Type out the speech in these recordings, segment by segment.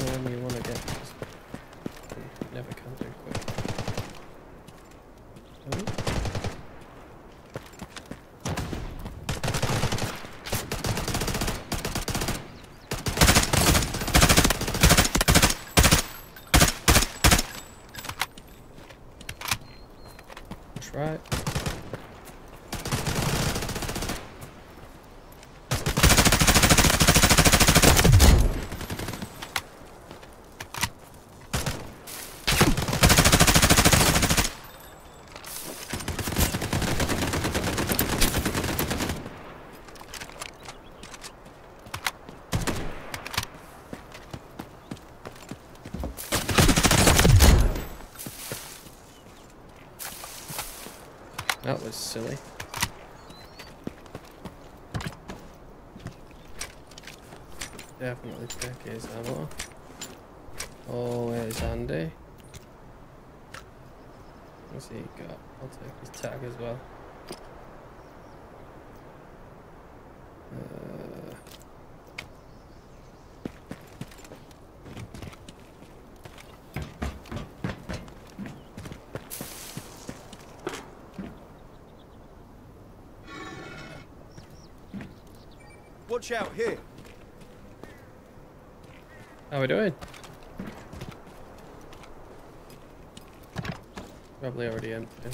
when you want to get. You never can do quick. Oh. That's right. That was silly. Definitely take his ammo. Always handy. What's he got? I'll take his tag as well. Watch out here. How are we doing? Probably already empty.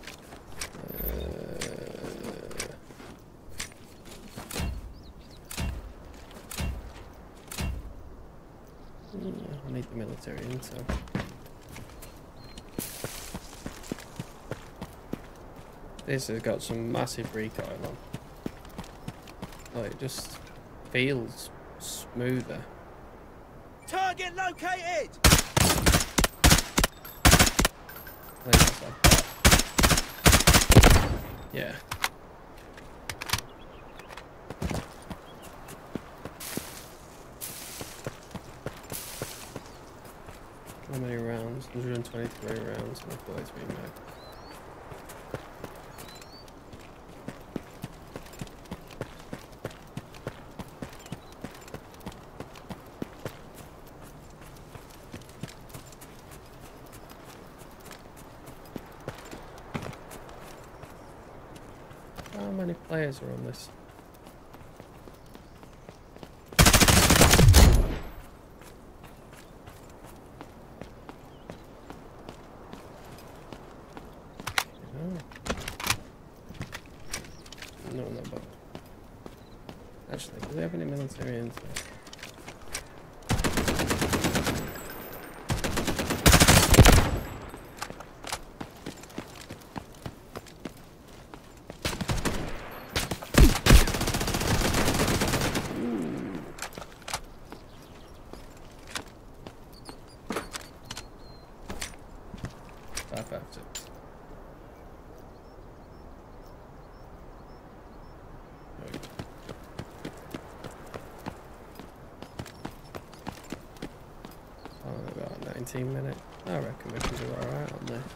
I need the military intel. This has got some massive recoil on. Oh, it just feels smoother. Target located! I think that's like that. Yeah. How many rounds? 123 rounds and a 43 mag. How many players are on this? No, no, but actually, do they have any military intel? About 19 minutes. I reckon we can do alright on the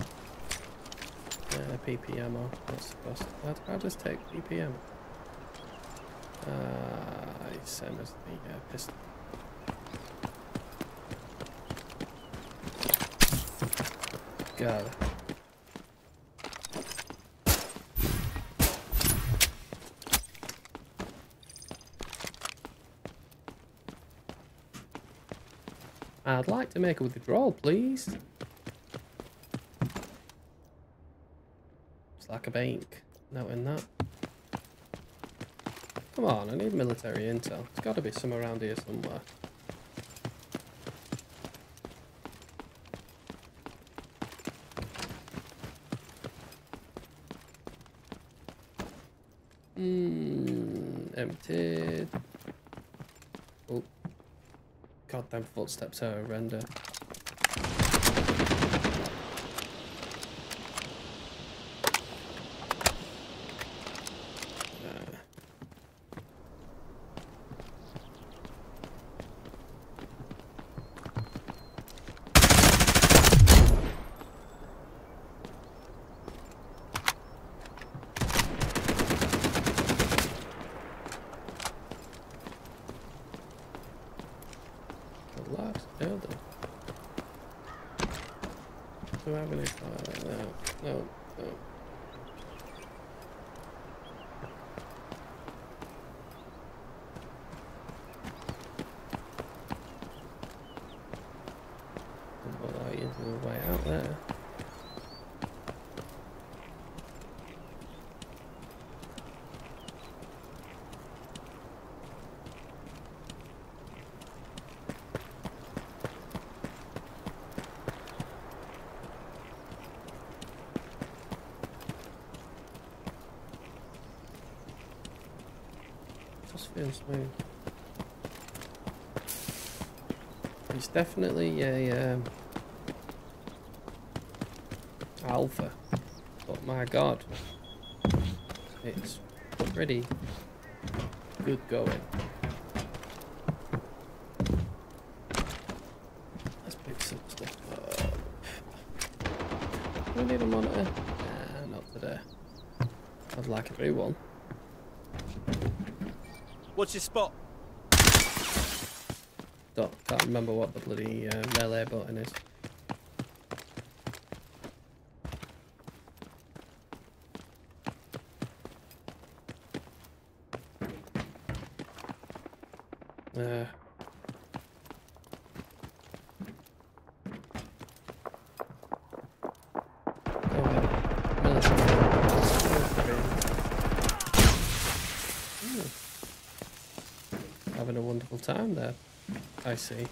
PPM. What's the cost? I'll just take PPM. Same as the pistol. God. I'd like to make a withdrawal, please. It's like a bank. Noting that. Come on, I need military intel. It's got to be somewhere around here somewhere. Emptied. Oh. Goddamn footsteps are horrendous. lad. Elder. Do I have any fire? No. No. No. The way out there. Just feels smooth. It's definitely a alpha, but my god, it's pretty good going. Let's pick some stuff up. Do we need a monitor? Nah, not today. I'd like a new one. What's your spot? Can't remember what the bloody melee button is. Having a wonderful time there, I see.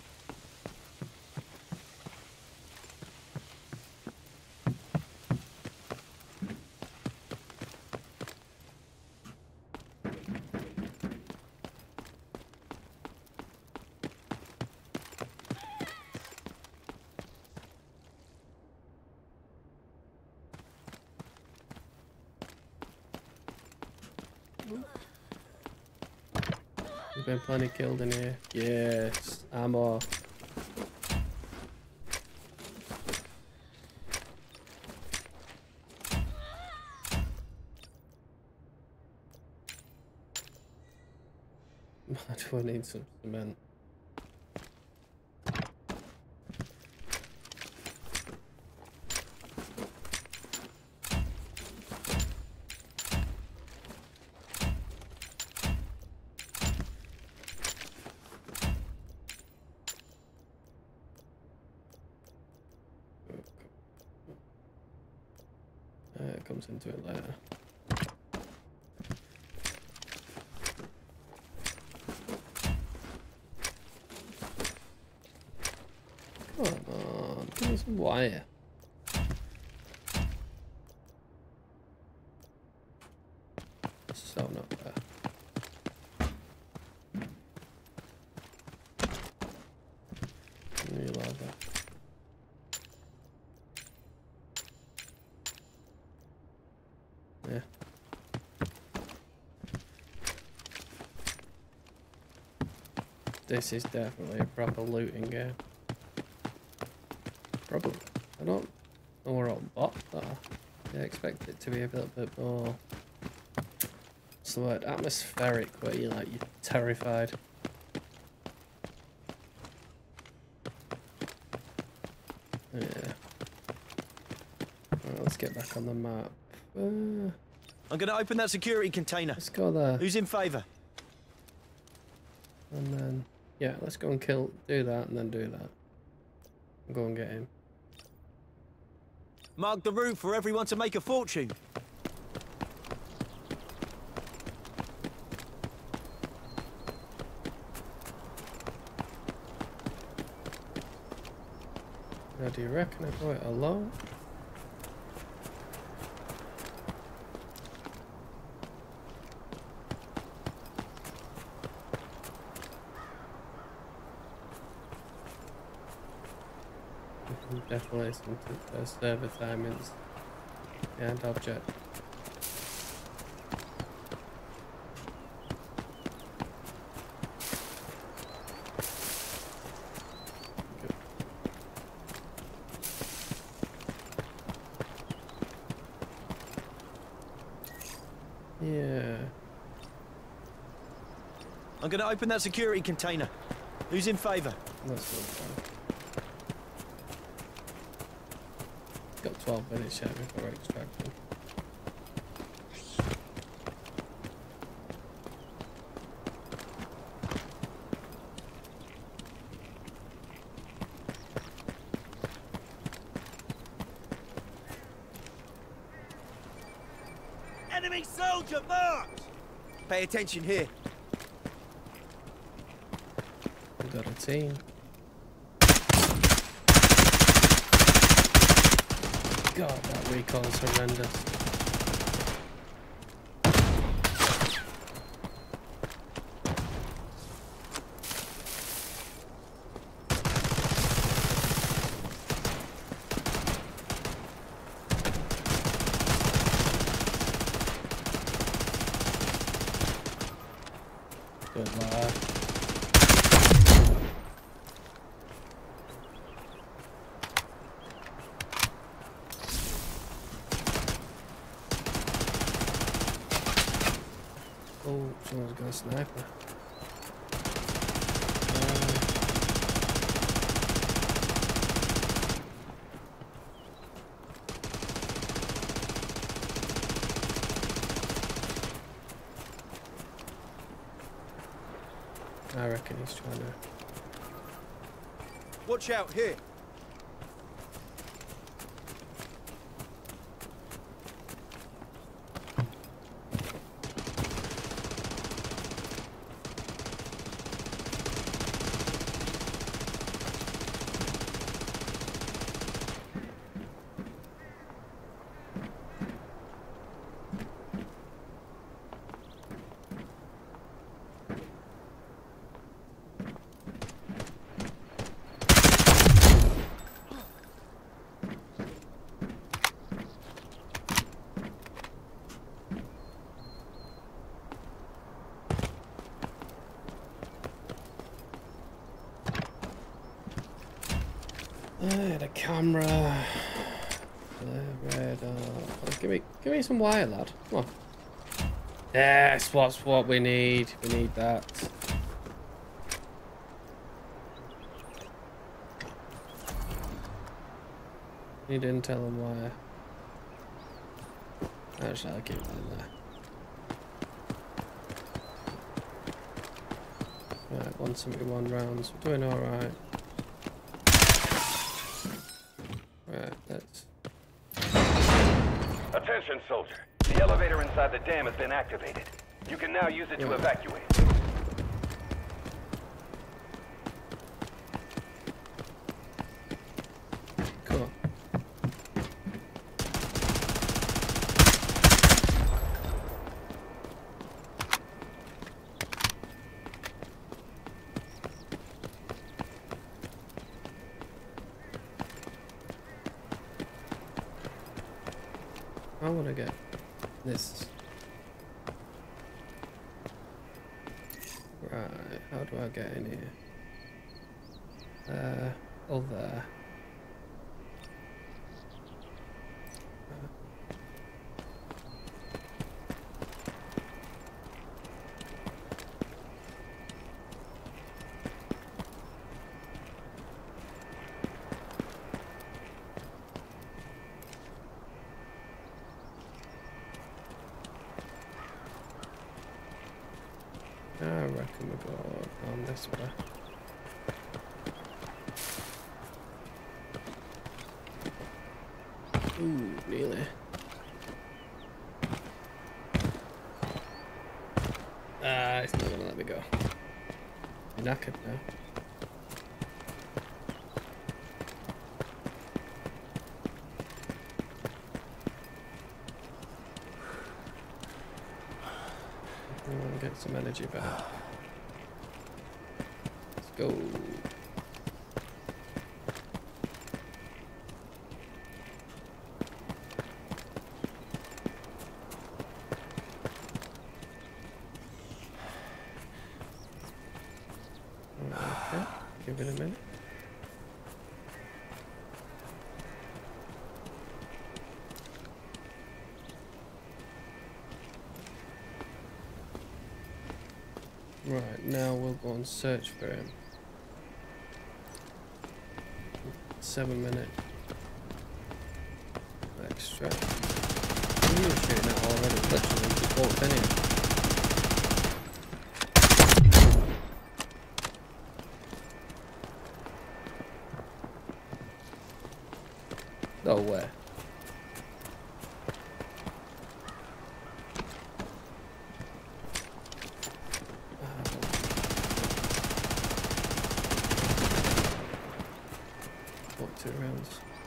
There's been plenty killed in here. Yes, ammo. Do I need some cement? It comes into it later. Come on, give me some wire. So not there. New lava. Yeah. This is definitely a proper looting game. Probably. I don't know where all the bots are. I expect it to be a little bit more, what's the word, atmospheric, where you're terrified. Yeah. Right, let's get back on the map. I'm gonna open that security container. Let's go there. Who's in favour? And then, yeah, let's go and do that and then do that. And go and get him. Mark the route for everyone to make a fortune. Now, do you reckon I go it alone? Definitely some server timings and object. Good. Yeah. I'm gonna open that security container. Who's in favour? That's good. Got 12 minutes yet before extracting. Enemy soldier marked! Pay attention here. We got a team. God, that recoil's horrendous. Good lad. Oh, someone's got a sniper. I reckon he's trying to... Watch out here. The camera. The radar. Give me some wire, lad. Come on. Yes, what's what we need. We need that. Need intel and wire. Actually, I'll keep that in there. Right, 171 rounds. We're doing alright. Right, let's... Attention, soldier. The elevator inside the dam has been activated. You can now use it to evacuate. Cool. I want to get this. Right, how do I get in here? Oh, there. I reckon we go down this way. Ooh, nearly. It's not gonna let me go. I'm knackered now. Get some energy back. Let's go. Okay, give it a minute. Right, now we'll go and search for him. 7 minutes. Extract. What are you shooting at already? Literally, just walked in here. No way. What, 2 rounds?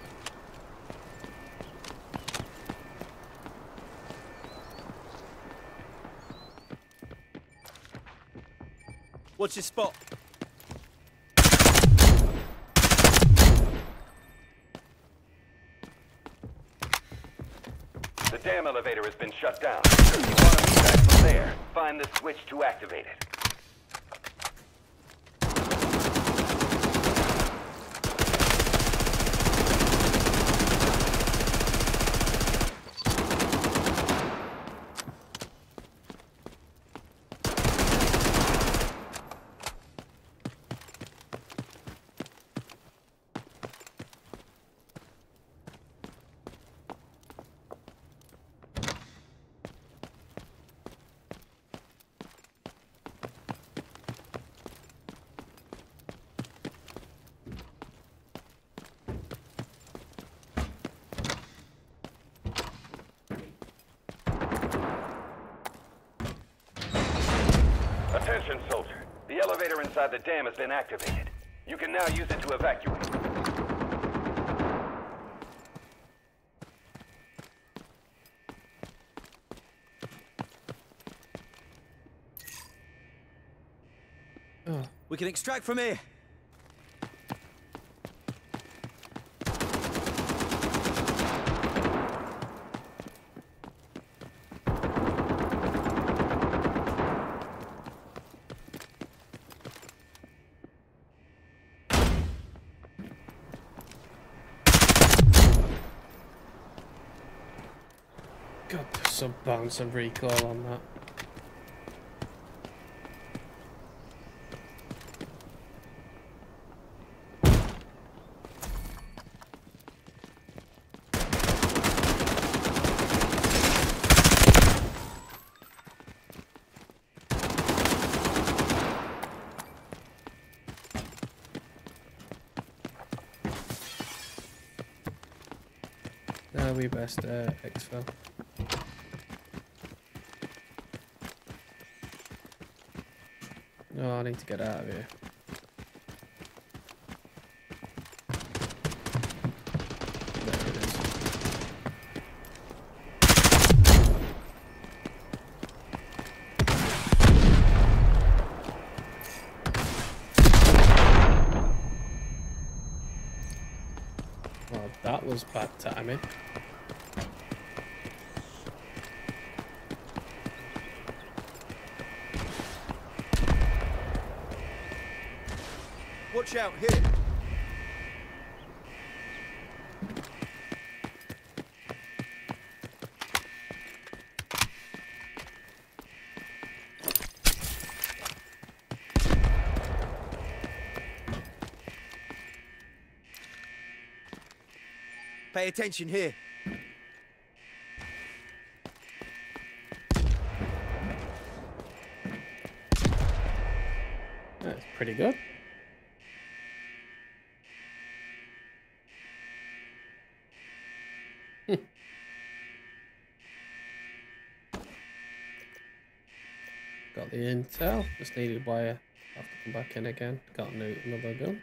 What's your spot? The dam elevator has been shut down. If you want to move back from there, find the switch to activate it. Attention, soldier. The elevator inside the dam has been activated. You can now use it to evacuate. Oh. We can extract from here. God, there's some bounce and recoil on that. No, we best exfil. No, I need to get out of here. There it is. Well, that was bad timing. Watch out, here. Pay attention here. That's pretty good. Got the intel. Just needed wire. Have to come back in again. Got another gun.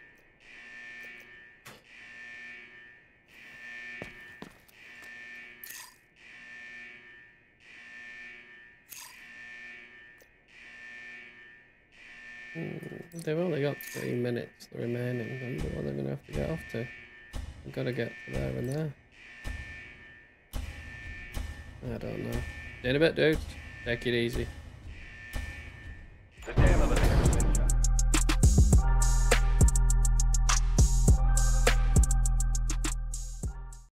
They've only got 3 minutes remaining. I wonder what they're going to have to get off to. I've got to get to there and there. I don't know. In a bit, dudes. Take it easy.